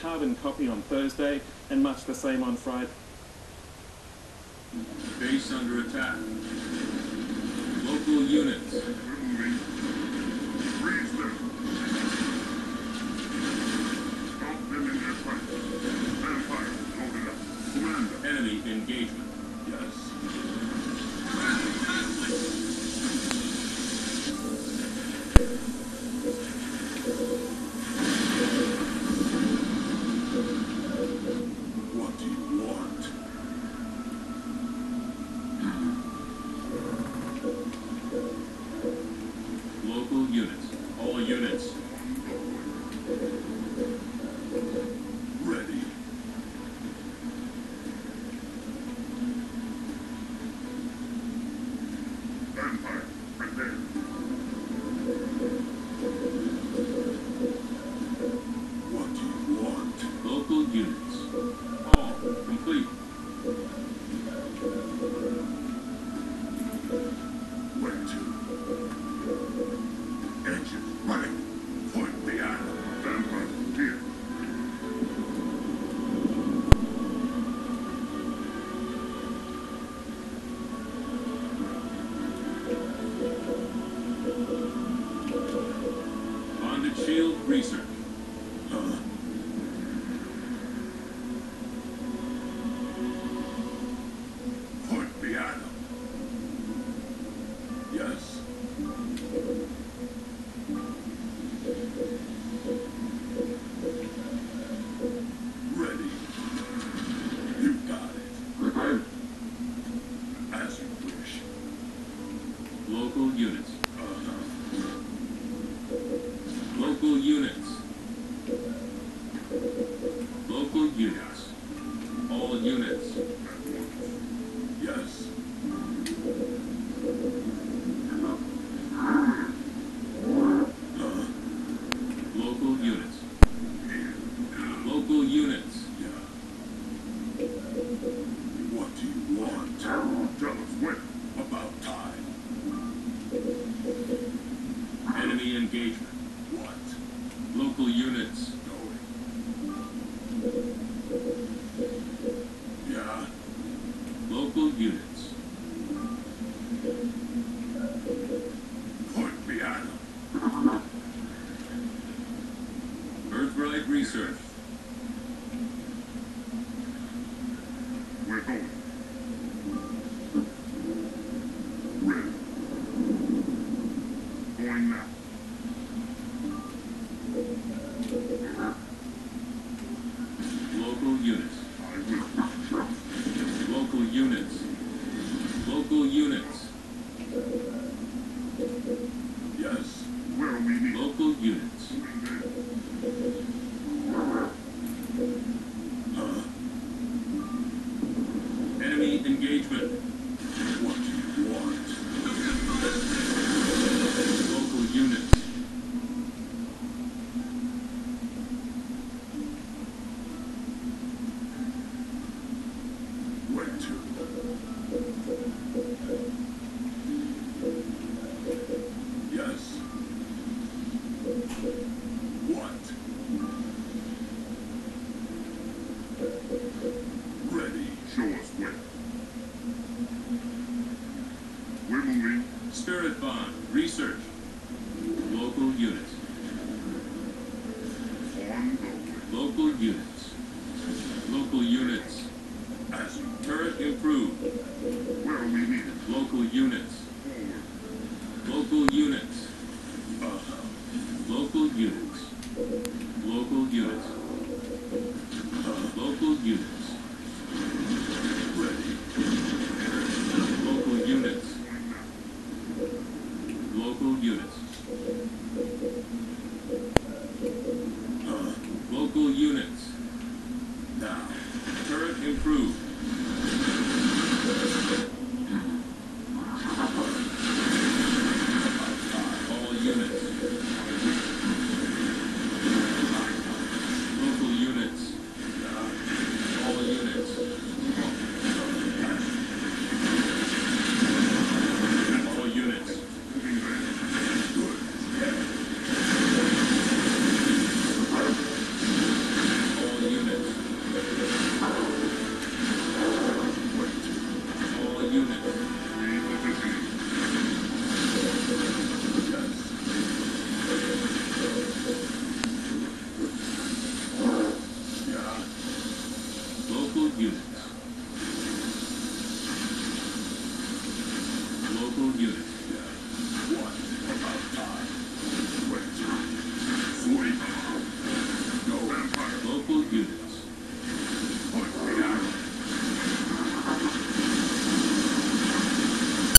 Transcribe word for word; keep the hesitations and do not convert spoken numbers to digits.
carbon copy on Thursday, and much the same on Friday. Base under attack. Local units. Moving. Freeze them. Stop them in their tracks. Stand fire. Hold it up. Commander. Enemy engagement. Yes. What do you want? Local units. All units. Ready. Stand fire. Prepare. What do you want? Local units. All complete. Where to? Engine running. Point the island. Stand by. Here. Bonded shield research. Huh? Point the island. Yes. Ready. You got it. As you wish. Local units. Uh-huh. Local units. Local units. All units. Yes. Huh? Local units. Here. Local units. Yeah. What do you want? Tell us when. About time. Enemy engagement. What? Local units. Going. Yeah. Local units. Point the island. Earthright research. We're going. Ready. Going now. Local units. I will. Local units. Local units. Yes. Where are we needed? Local units. Huh? Enemy engagement. What do you want? Local units. Where to? Yes. What? Ready. Show us where. We're moving. Spirit bond. Research. Local units. On the way. Local units. Local units. As you. Turret improved. Where are we needed? Local units. Forward. Local units. Uh-huh. Local units. Local units. Uh, Local units. ready. Local units. Going now. Local units. Uh, Local units. now. Turret improved. All units. Local units. All units. All units. All units. Local units.